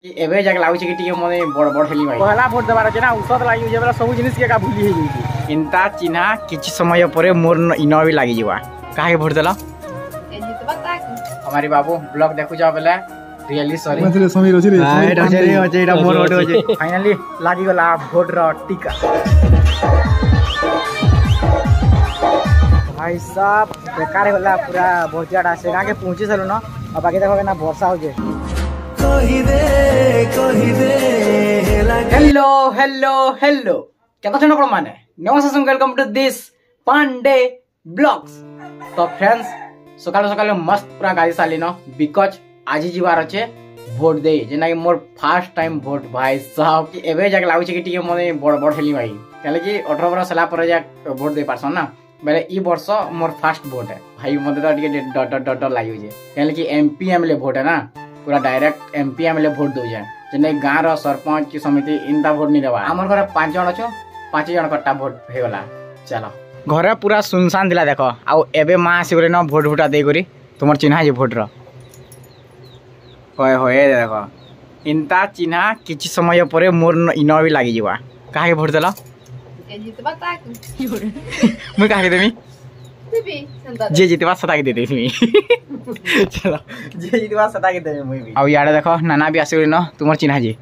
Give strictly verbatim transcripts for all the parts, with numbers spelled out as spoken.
एबे जाके लाଗୁଛି कि टिके मने बड़ बड़ हेली भाई पहला वोट देबार छै ना औषध लागि जे वाला सब जिनिस के का भूली हे जैछि इनता चिन्हा किछि समय परे मोर इनो भी लागि जीवा काहे वोट देला ए जितबा ताक हमारी बाबू ब्लॉग देखु जा बेला रियली सॉरी मतलब समीर अछि रे एटा छै रे अछि एटा मोर वोट अछि फाइनली लागि गला वोट र टिका भाई साहब बेकार होला पूरा बोरजाडा से गाके पहुंची सलो न अब बाकी देखो ना वर्षा हो जे कहि दे कहि दे हेलो हेलो हेलो केता छन कोन माने नमस्ते welcome to this Pandey blogs तो फ्रेंड्स सकाल सकाल मस्त पूरा गाड़ी साली न बिकॉज आज जीवार अच्छे वोट दे जेना कि मोर फर्स्ट टाइम वोट भाई साहब कि एबे जाके लागु छै कि टिके मने बड़ बड़ हेली भाई काले कि अठारह वर्ष सला पर जा वोट दे पारसन ना बेले ई वर्ष मोर फर्स्ट वोट है भाई मते तो टिके डट डट डट लागु छै काले कि एमपी एमएलए वोट है ना पूरा डायरेक्ट एमपी एमएलए वोट दो जाए जेने गाँ रो सरपंच की समिति इनता वोट नहीं देवा हमर घरे पांच जन अछो पांच जन कट्टा वोट हे गला चलो घरे पूरा सुनसान दिला देखो आ एबे मां आसी गरे न वोट भुटा दे करी तुमर चिन्हा जे वोट रो होय होय देखो इनता चिन्हा किछि समय परे मोर इनो भी लागि जीवा काहे वोट देला ए जितबा ताक मु काहे देमी जे जितबा सता के दे देमी चलो जे जितबा सता के देमी मुई भी अब याडे देखो नाना भी आसी न तुमर चिन्हा जी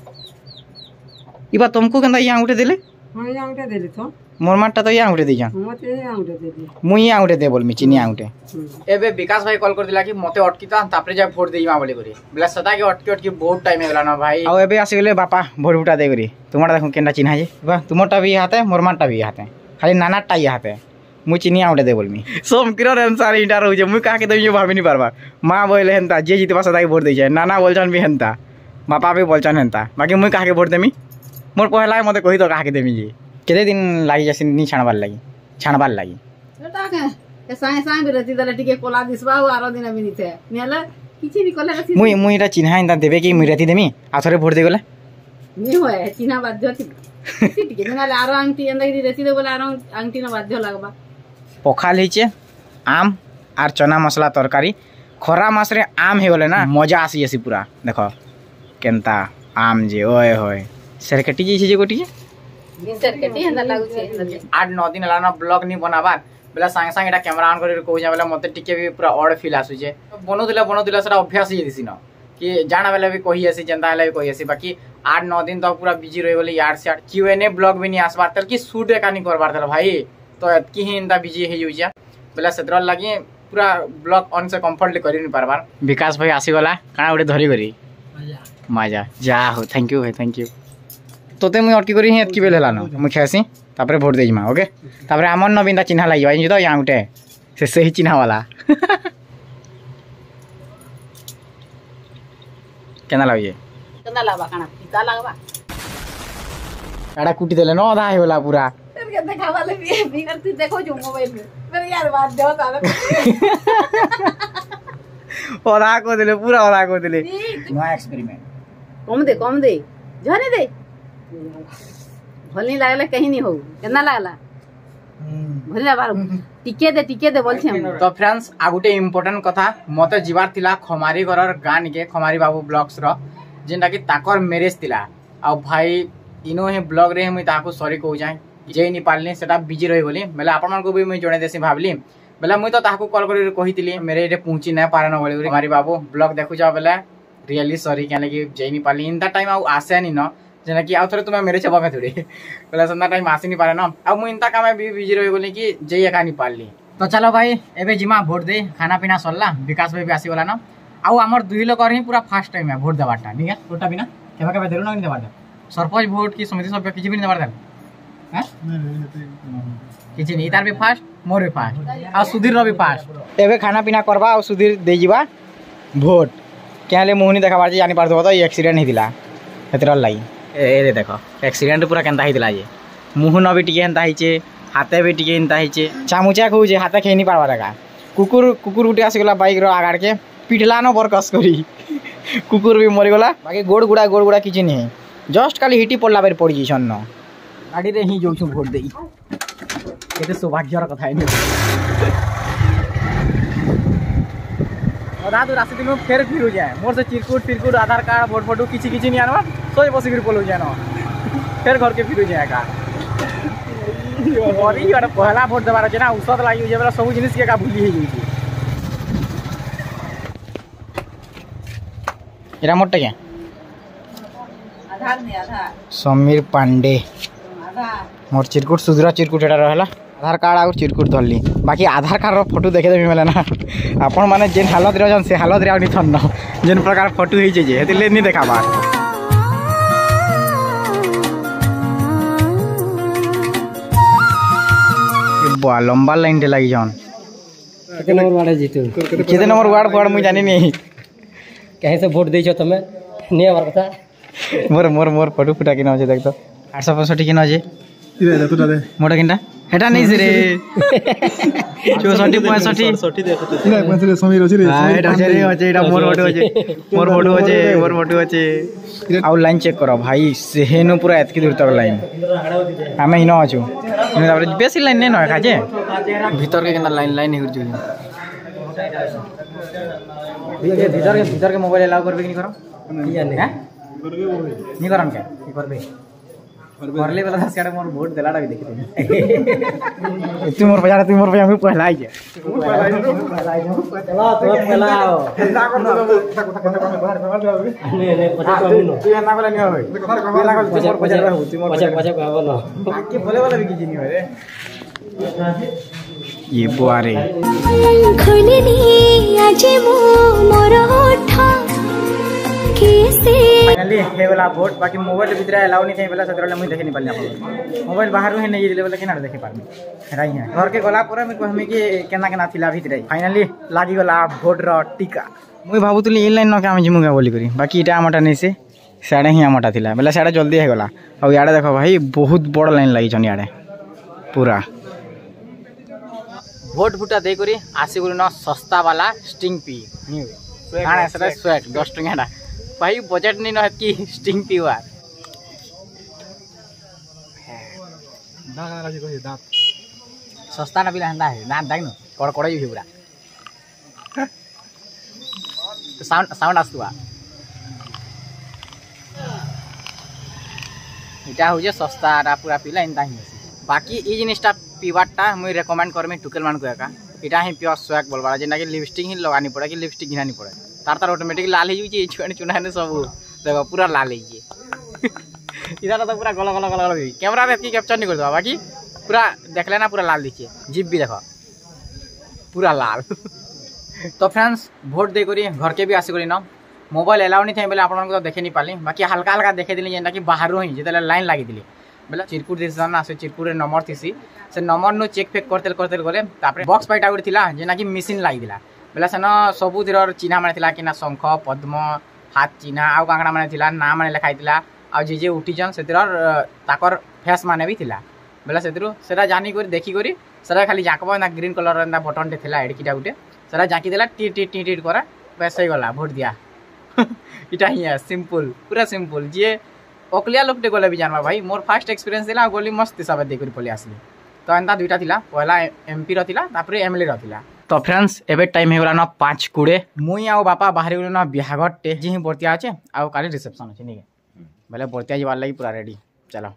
इबा तुमको केंदा या उठे देले हम या उठे देले तो मोर माटा तो या उठे दे जा मते या उठे दे मुई या उठे दे बोल मी चिनी या उठे एबे विकास भाई कॉल कर दिला कि मते अटकीता तापरे जा वोट देइमा बोले करी बोला सता के अटकी अटकी बहुत टाइम हेला ना भाई अब एबे आसी गेले बापा वोट उठा दे करी तुमरा देखो केंदा चिन्हा जी बा तुमरटा भी हाथे मोर माटा भी हाथे खाली नानाटा ही हाथे मु चिनी आउटे दे बोल मी सोम किरर आंसर इंटा रहू जे मु का के देमी भाबी नहीं पारबा मां बोले हेंता जे जितबा सदा के वोट दे छै नाना बोलछन भी हेंता बापा भी बोलछन हेंता बाकी मु का के वोट देमी मोर पहला मते कहि तो का के देमी जी केते दिन लागि जसिन नि छाणबार लागि छाणबार लागि एटा के ए साए साए बिरती दले टिके कोला दिसबा आरो दिन भी निथे नेला किछि नि कोला रसी मुई मुई एटा चिन्हा इंता देबे कि मुई रती देमी आथरे वोट दे गेले नि होय चिन्हा बाध्य थी टिके नेला आरो आंटी अंदा कि रती दे बोला आरो आंटी न बाध्य लागबा पखाल हिचे आम आर चना मसला तरकारी खरा मास रे आम हे गले ना मजा आसी जसी पूरा देखो केनता आम जे ओए होय सरकटी जे छै जे गोटी सरकटी हंदा लागु छै आठ नौ दिन लाना ब्लॉग नहीं बनाबार बेला संग संग एटा कैमरा ऑन करे कहू जा बेला मते टिके भी पूरा ऑड फील आसु छै बनो दिला बनो दिला सेटा अभ्यास ही दिसी न कि जाना बेला भी कहि आसी जनता बेला भी कहि आसी बाकी आठ नौ दिन तो पूरा बिजी रहि गेली यार से क्यूएनए ब्लॉग भी नहीं आसबार तल कि शूट एका नहीं करबार तल भाई तो एतकी ही इंदा बिजी हे जुजा बेला सेद्र लागि पूरा ब्लॉग ऑन से कंफर्टली करि नि पारबार विकास भाई आसी गला काना उडे धरी करी मजा मजा जा हो थैंक यू भाई थैंक यू तोते मुई अटकी करी एतकी बेल हला न मु खेसी तापरे वोट देइमा ओके तापरे हमर नवीनता चिन्हा लागि भाई तो या उठे से सही चिन्हा वाला केना लागे केना लागबा काना पिता लागबा एडा कुटी देले न आधा हेला पूरा देखा वाले भी बिगर तू देखो जो मोबाइल में मेरे यार बात दो तारा ओरा को देले पूरा ओरा को देले नया एक्सपेरिमेंट कम दे कम दे जाने दे भलनी लागले कहीं नहीं हो केना लागला भले बार टिके दे टिके दे बोल छी तो फ्रेंड्स आगुटे इंपोर्टेंट कथा मते जीवार थिला खमारी घरर गान के खमारी बाबू ब्लॉग्स रो जेंटा कि ताकर मैरिज थिला आ भाई इनो हे ब्लॉग रे हम ताको सॉरी कहू जाय जे नि पालनी सेटा बिजी रही बोली बेला आपण मन को भी मैं जणे देसी भाबली बेला मुई तो ताको कॉल करी कहितली मेरे एटे पहुंची न पारन बोली हमारी बाबू ब्लॉग देखु जा बेला रियली सॉरी केने कि जे नि पालनी इन द टाइम आ आसे नि न जेना कि आउ थरे तुमे मेरे छबा में थोड़ी बेला संदा टाइम आसी नि पारे न अब मुई इनता काम भी बिजी रही बोली कि जे एका नि पालली तो चलो भाई एबे जिमा वोट दे खाना पीना सरला विकास भाई भी आसी वाला न आउ हमर दुई लोग ही पूरा फर्स्ट टाइम है वोट देबाटा ठीक है वोटा बिना केबा केबा देलो न देबाटा सरपंच वोट की समिति सभ्य किछि भी देबाटा किछि नहीं तार भी फास्ट मोर भी फास्ट आ सुधीर रो भी फास्ट एबे खाना पीना करबा आ सुधीर दे जीवा वोट केले मोहनी देखाबार जे जानि पार दो तो एक्सीडेंट ही दिला हेतरा लाई ए रे देखो एक्सीडेंट पूरा केनता ही दिला जे मुहन भी टिके हेंता हिचे हाथे भी टिके हेंता हिचे चामुचा कहू जे हाथे खेनी पारबा लगा कुकुर कुकुर उठे आसी गला बाइक रो आगाड़ के पिटला न बरकस करी कुकुर भी मरि गला बाकी गोड़ गुडा गोड़ गुडा किछि नहीं जस्ट खाली हिटी पड़ला बेर पड़ी जी छन गाड़ी रे ही जोछु वोट देई एते सौभाग्यर कथा है अधा दूर आसी दिन फेर फिर हो जाए मोर से चिरकुट फिरकुट आधार कार्ड भोट फोटो किसी किसी नहीं आनवा सोच बस फिर पलो जाए ना फिर घर के फिर हो जाए का और ई वाला पहला भोट देबार छै ना औषध लागि जे वाला सब जिनिस के का भूली हे छै एरा मोटे के आधार ने आधार समीर पांडे आधार मोर चिरकुट सुधरा चिरकुट एटा रहला आधार कार्ड और चिरकुट धरली बाकी आधार कार्ड रो फोटो देखे देबी मेले ना आपण माने जेन हालत रे जन से हालत रे आउनी थन न जेन प्रकार फोटो हे छै जे हेते ले नि देखाबा बा लंबा लाइन दे लागि जन कितने नंबर वार्ड है जीतू कितने नंबर वार्ड वार्ड मुई जानि नहीं कहीं से वोट दै छ तमे नहीं हमार कथा मोर मोर मोर फोटो फुटा कि न छै देख तो आठ सौ पैंसठ कि न छै इरे दे तो दे मोटा किनटा हेटा नहीं से रे चौसठ पैंसठ सठ देखो तो नहीं पैंसठ समीर अछि रे हां एटा छै रे अछि एटा मोर फोटो अछि मोर फोटो अछि मोर फोटो अछि आउ लाइन चेक करो भाई सेहेनो पूरा एतकी दूर तक लाइन हमें इनो अछु ने तापर बेसी लाइन नै न खाजे भीतर के केना लाइन लाइन हिर जो ये भीतर के भीतर के मोबाइल अलाउ करबे कि नहीं करो नहीं जाने हैं नहीं करन के की करबे करले वाला दस काटे मोर वोट देलाडा भी देखि तू मोर बजार तू मोर बजार में पहला आई चला तो पहला ना कर नहीं नहीं पता को न तू ना वाला नहीं होय पहला को मोर बजार में होती मोर पछा पछा आबो न बाकी बोले वाला भी किछि नहीं होय रे ये बुआरे खोलनी आज मो मोर होठा फाइनली हे वाला वोट बाकी मोबाइल भीतर अलाउ नहीं थे वाला सतरले मुई देखे नहीं पाली अपन मोबाइल बाहर ही नहीं दिले वाला केना देखे पारमी राई है घर के गला पूरा में कहमे कि केना केना थिला भीतर फाइनली लागी गला वोट रो टीका मुई भाबुतली इन लाइन न के हम जिमुगा बोली करी बाकी इटा हमटा नहीं से साडे ही हमटा थिला बेला साडे जल्दी हे गला अब याडे देखो भाई बहुत बड़ लाइन लागि छन याडे पूरा वोट फुटा दे करी आसी गुल न सस्ता वाला स्टिंग पी न्यू हां सेटा स्वेट दस टंका भाई बजट नहीं न कि स्टिंग पीवा दादा लागी कहि दांत सस्ता ना बिला हंदा है दांत दाग न कड़ कड़ई ही पूरा तो साउंड साउंड आसुआ इटा हो जे सस्ता रा पूरा पीला इंदा ही बाकी ई जिनिसटा पीवाटा मुई रेकमेंड करमी टुकेल मान को एका इटा ही प्योर स्वैग बोलबा जेना कि लिपस्टिक ही लगानी पड़े कि लिपस्टिक घिनानी पड़े तार तार ऑटोमेटिक लाल हो जी छुआनी चुना ने सब देखो पूरा लाल है ये इधर तो पूरा गला गला गला कैमरा रे की कैप्चर नहीं कर दो बाकी पूरा देख लेना पूरा लाल दिखे जीप भी देखो पूरा लाल तो फ्रेंड्स वोट दे करी घर के भी आसी करी न मोबाइल अलाउ नहीं थे बेले आपण को देखे नहीं पाली बाकी हल्का हल्का देखे दिली जेना कि बाहर ही जेते लाइन लागि दिली बेले चिरकुट दिसन ना से चिरकुट रे नंबर थिसी से नंबर नो चेक फेक करते करते गले तापर बॉक्स पाइटा गुड थिला जेना कि मशीन लागि दिला बेला सेन सबु दिरर चिन्हा माने थिला कि ना शंख पद्म हाथ चिन्हा आउ कांगड़ा माने थिला नाम माने लिखाई थिला आ जे जे उठिजन सेतिर ताकर फेस माने भी थिला बेला सेतिर सेरा जानी करी देखि करी सेरा खाली जाकबो ना ग्रीन कलर ना बटन टे थिला एडकीटा गुटे सेरा जाकी देला टी टी टी टी करा बस हो गला वोट दिया इटा ही है सिंपल पूरा सिंपल जे ओकलिया लोकटे गले भी जानबा भाई मोर फर्स्ट एक्सपीरियंस दिला गोली मस्त हिसाब दे करी पले आसली तो एंता दुईटा थिला पहला एमपी रो थिला तापर एमएलए रो थिला तो फ्रेंड्स एबे टाइम हे गला ना पाँच कुड़े मुई आउ बापा बाहर गलो ना बिहागर टे जी बर्तिया আছে आउ काली रिसेप्शन আছে नहीं बेले बर्तिया जीवार लगी पूरा रेडी चलो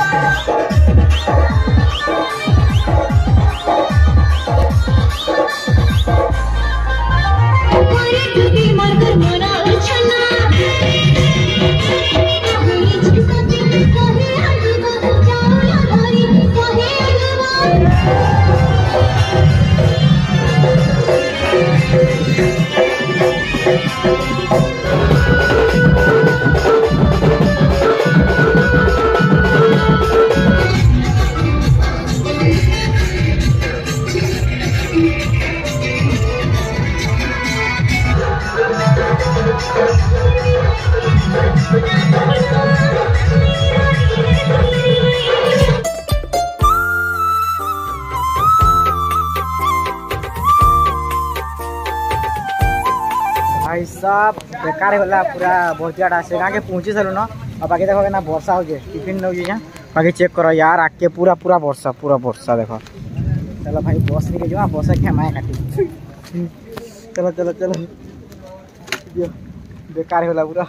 भाई साहब बेकार होला पूरा बहुतियाटा से गाँव के पहुँची सारू न और बाकी देखो ना वर्षा हो जाए टिफिन नौ जाए बाकी चेक करो यार आके पूरा पूरा वर्षा पूरा वर्षा देखो। चलो भाई बस लेके जाओ बस खेमाए काटी चलो चलो चलो बेकार होला पूरा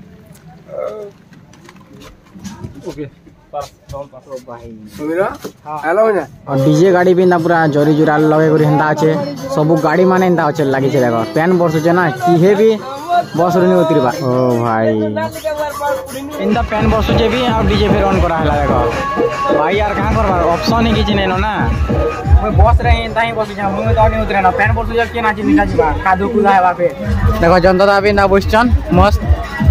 ओके और डीजे गाड़ी भी ना पूरा जरी जुरा लगे करी हेंदा अच्छे सब गाड़ी माने हेंदा अच्छे लगी छे देखो पैन बरसुचे ना किहे भी बस रुनी उतरबा ओ भाई इंदा पैन बरसुचे भी और डीजे भी ऑन करा हला देखो भाई यार कहां करबा ऑप्शन ही किछ नैनो ना मैं बस रे इंदा ही बस जा मुई तो नहीं उतरे ना पैन बरसुचे के ना चिन्ता जीवा कादू कुला हेबा पे देखो जनता भी ना बसचन मस्त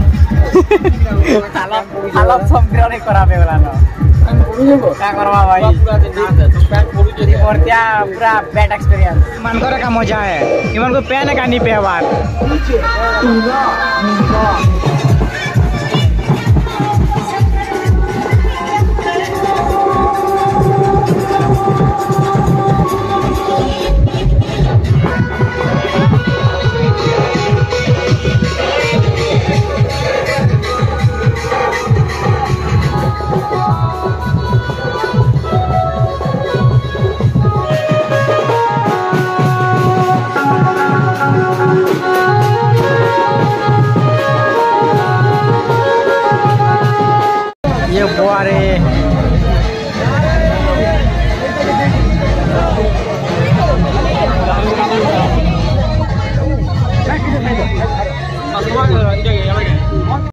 हालत हालत समग्र नहीं करा पे वाला ना क्या करवा भाई पूरा पूरा बैड एक्सपीरियंस मन करे का मजा है इमन को पैन का नहीं पे बार